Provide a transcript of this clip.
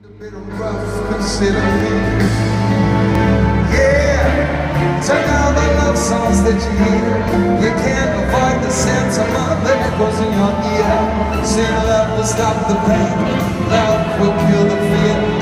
A bit of rough, consider me. Yeah, turn down the love songs that you hear. You can't avoid the sentiment that echoes in your ear. Saying love will stop the pain, love will kill the fear.